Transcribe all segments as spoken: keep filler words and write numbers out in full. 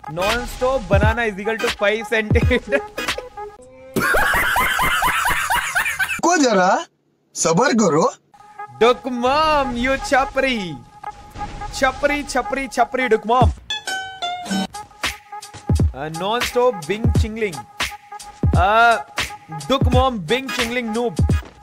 Non stop banana is equal to five centimetre. को जरा सबर करो। डुकमम यू छपरी छपरी छपरी छपरी डुकमम। नॉन स्टॉप बिंग चिंगलिंग डुकमम बिंग चिंगलिंग नूब।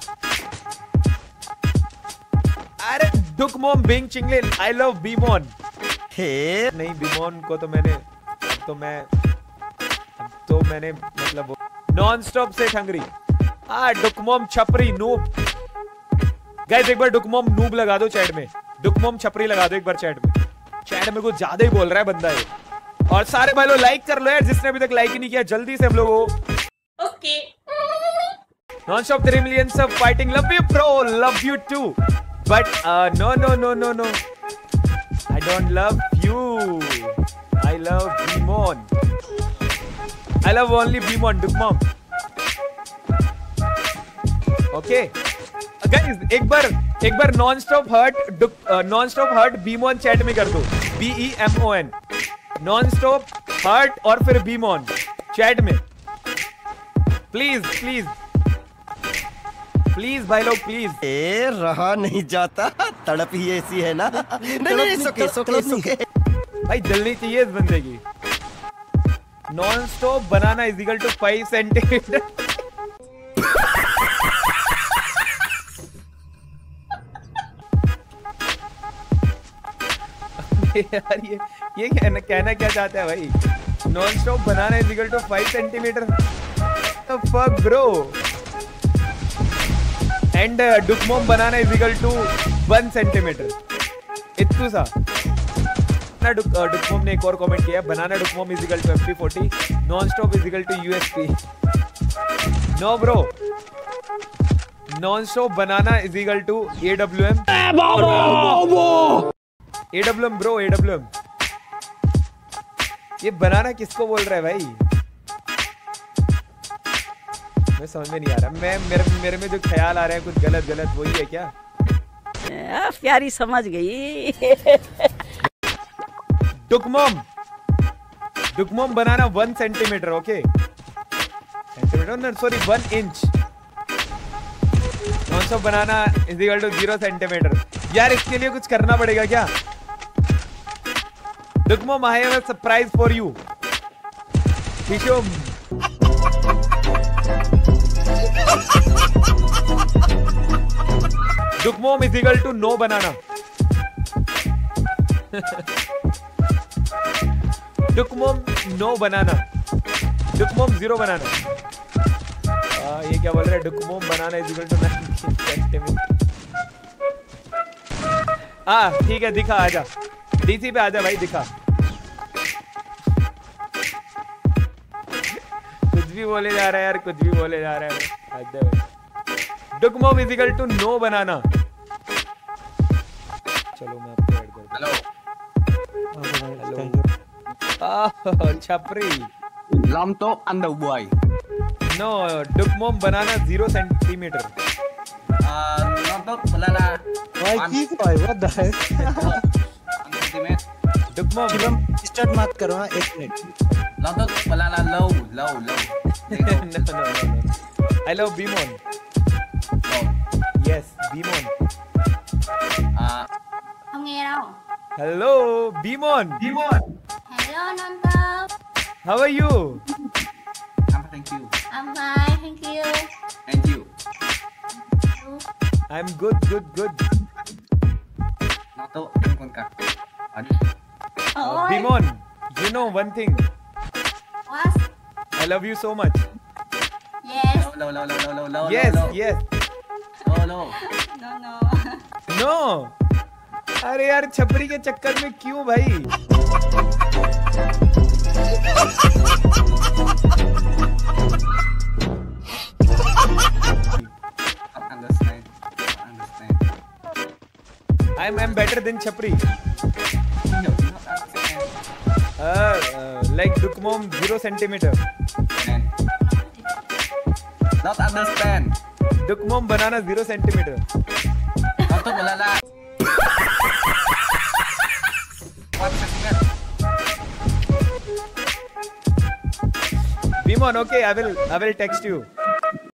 अरे डुकमम बिंग चिंगलिंग आई लव बीमोन। हे नहीं बीमोन को तो मैंने तो मैं तो मैंने मतलब नॉन स्टॉप से हंगरी। हाँ डुकमम छपरी नूब। गाइस एक बार डुकमम नूब लगा दो चैट में। डुकमम छपरी लगा दो एक बार चैट में। चैट में कुछ ज्यादा ही बोल रहा है बंदा ये। और सारे भाई लोग लाइक कर लो यार, जिसने अभी तक लाइक ही नहीं किया जल्दी से हम लोग। Okay non stop three million सब fighting. Love you bro, love you too, but no no no no no I don't love you. I love Bemon. I love only Bemon डुकमम। Okay guys एक बार एक बार non stop hurt non stop hurt Bemon chat में कर दो। B E M O N non stop hurt और फिर बीमोन चैट में प्लीज प्लीज प्लीज भाई लोग प्लीज। ए रहा नहीं जाता, तड़प ही ऐसी है ना। नहीं नहीं सोके सोके सोके भाई जल्दी चाहिए इस बंदे की। Non stop banana is equal to five centimetre. यार ये ये कहना कहना क्या चाहता है भाई। Non stop banana is equal to five centimetre. Fuck bro. And डुकमोम banana is equal to one centimetre. इतू सा ना डुकमोम ने एक और कमेंट किया। बनाना डुकमोम is equal to F P forty. Non stop is equal to USP. No bro, non stop banana is equal to A W M. A W M bro, A W M. ये banana किसको बोल रहा है भाई? मैं समझ में नहीं आ रहा। मैं मेरे मेरे में जो ख्याल आ रहे हैं कुछ गलत गलत वही है क्या? आ, प्यारी समझ गई। डुकमोम डुकमोम banana one centimeter. Okay centimeter ना sorry one inch. Non stop banana is equal to zero centimeter. यार इसके लिए कुछ करना पड़ेगा क्या? डुकमोम I have a surprise for you. विशो डुकमोम is equal to no banana. डुकमोम नो बनाना। डुकमोम जीरो बनाना। आ, ये क्या बोल रहा है? डुकमोम banana is equal to nineteen centimeter. हाँ ठीक है दिखा, आजा डीसी पे आजा भाई दिखा। कुछ भी बोले जा रहा है यार, कुछ भी बोले जा रहा है भाई। डुकमोम is equal to no banana. चलो मैं आपको ऐड कर दूं। हेलो छपरी Lam to underboy. नो डुकमोम banana zero centimeter. Lam to balala. Why keep boy? What the heck? डुकमोम शिवम स्टार्ट मत करो। हाँ एक minute. Lam to balala low, low, low. no no no no. I love Bimon. Yes, Bimon. Ah, Không nghe đâu. Hello, Bimon. Bimon. Hello non tơ. How are you? I'm thank you. I'm fine, thank you. And you. I'm good, good, good. Lam to anh con cả. Uh, Ôi. Bimon, you know one thing. What? I love you so much. Yes. Low, low, low, low, low, low. Yes, low. yes. Low, low. No, no. No. अरे यार छपरी के चक्कर में क्यों भाई? Understand. Understand. I'm I'm better than Chapri. No, not understand. Uh, uh, like Dukmom zero centimeter. And not understand. Dukmom banana zero centimeter. Lam to balala. One second. Bimon, okay, I will I will text you.